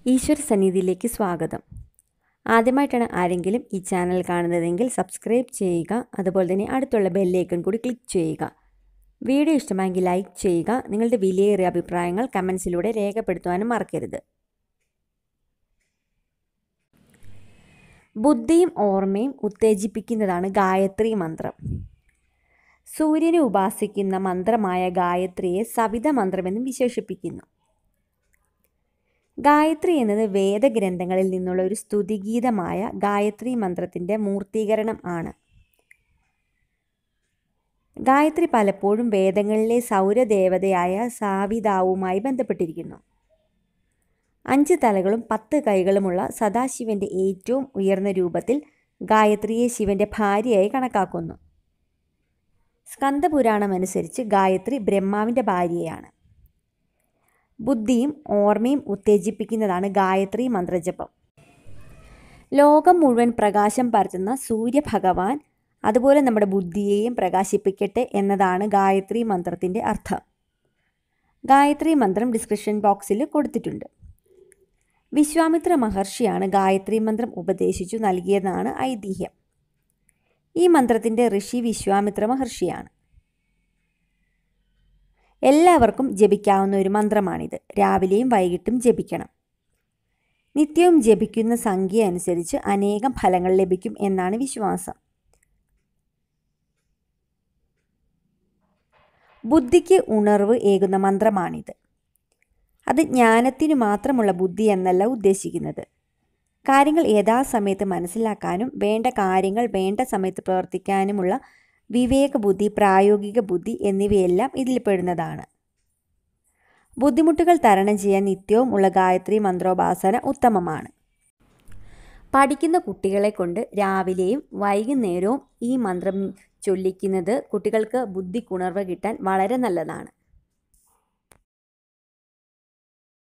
ഈശ്വര സന്നിധിയിലേക്ക് സ്വാഗതം. ആദ്യമായിട്ടാണ് ആരെങ്കിലും ഈ ചാനൽ കാണുന്നതെങ്കിൽ സബ്സ്ക്രൈബ് ചെയ്യുക. അതുപോലെ തന്നെ അടുത്തുള്ള ബെല്ലൈക്കൺ കൂടി ക്ലിക്ക് ചെയ്യുക. വീഡിയോ ഇഷ്ടമായെങ്കിൽ ലൈക്ക് ചെയ്യുക. നിങ്ങളുടെ വിലയേറിയ അഭിപ്രായങ്ങൾ കമൻസിലൂടെ രേഖപ്പെടുത്തുവാനും മറക്കരുത്. ബുദ്ധിയും ഓർമ്മയും ഉത്തേജിപ്പിക്കുന്നതാണ് ഗായത്രി മന്ത്രം. സൂര്യനെ ഉപാസിക്കുന്ന മന്ത്രമായ ഗായത്രിയെ സവിത മന്ത്രമെന്നും വിശേഷിപ്പിക്കുന്നു. ഗായത്രി എന്നത് വേദഗ്രന്ഥങ്ങളിൽ നിന്നുള്ള ഒരു സ്തുതിഗീതമായ ഗായത്രി മന്ത്രത്തിൻ്റെ മൂർത്തീകരണം ആണ്. ഗായത്രി പലപ്പോഴും വേദങ്ങളിലെ സൗരദേവതയായ സാവിതാവുമായി ബന്ധപ്പെട്ടിരിക്കുന്നു. 5 തലകളും 10 കൈകളുമുള്ള സദാശിവൻ്റെ ഏറ്റവും ഉയർന്ന രൂപത്തിൽ ഗായത്രിയെ ശിവൻ്റെ ഭാര്യയായി കണക്കാക്കുന്നു. സ്കന്ദപുരാണമനുസരിച്ച് ഗായത്രി ബ്രഹ്മാവിൻ്റെ ഭാര്യയാണ്. ബുദ്ധിയും ഓർമ്മയും ഉത്തേജിപ്പിക്കുന്നതാണ് ഗായത്രി മന്ത്രജപം. ലോകം മുഴുവൻ പ്രകാശം പരത്തുന്ന സൂര്യഭഗവാൻ അതുപോലെ നമ്മുടെ ബുദ്ധിയെയും പ്രകാശിപ്പിക്കട്ടെ എന്നതാണ് ഗായത്രി മന്ത്രത്തിൻ്റെ അർത്ഥം. ഗായത്രി മന്ത്രം ഡിസ്ക്രിപ്ഷൻ ബോക്സിൽ കൊടുത്തിട്ടുണ്ട്. വിശ്വാമിത്ര മഹർഷിയാണ് ഗായത്രി മന്ത്രം ഉപദേശിച്ചു നൽകിയതെന്നാണ് ഐതിഹ്യം. ഈ മന്ത്രത്തിൻ്റെ ഋഷി വിശ്വാമിത്ര മഹർഷിയാണ്. എല്ലാവർക്കും ജപിക്കാവുന്ന ഒരു മന്ത്രമാണിത്. രാവിലെയും വൈകിട്ടും ജപിക്കണം. നിത്യവും ജപിക്കുന്ന സംഖ്യ അനുസരിച്ച് അനേകം ഫലങ്ങൾ ലഭിക്കും എന്നാണ് വിശ്വാസം. ബുദ്ധിക്ക് ഉണർവ് ഏകുന്ന മന്ത്രമാണിത്. അത് ജ്ഞാനത്തിനു മാത്രമുള്ള ബുദ്ധി എന്നല്ല ഉദ്ദേശിക്കുന്നത്. കാര്യങ്ങൾ യഥാസമയത്ത് മനസ്സിലാക്കാനും വേണ്ട കാര്യങ്ങൾ വേണ്ട സമയത്ത് പ്രവർത്തിക്കാനുമുള്ള വിവേക ബുദ്ധി, പ്രായോഗിക ബുദ്ധി എന്നിവയെല്ലാം ഇതിൽ പെടുന്നതാണ്. ബുദ്ധിമുട്ടുകൾ തരണം ചെയ്യാൻ നിത്യവും ഉള്ള ഗായത്രി മന്ത്രോപാസന ഉത്തമമാണ്. പഠിക്കുന്ന കുട്ടികളെ കൊണ്ട് രാവിലെയും വൈകുന്നേരവും ഈ മന്ത്രം ചൊല്ലിക്കുന്നത് കുട്ടികൾക്ക് ബുദ്ധിക്കുണർവ് കിട്ടാൻ വളരെ നല്ലതാണ്.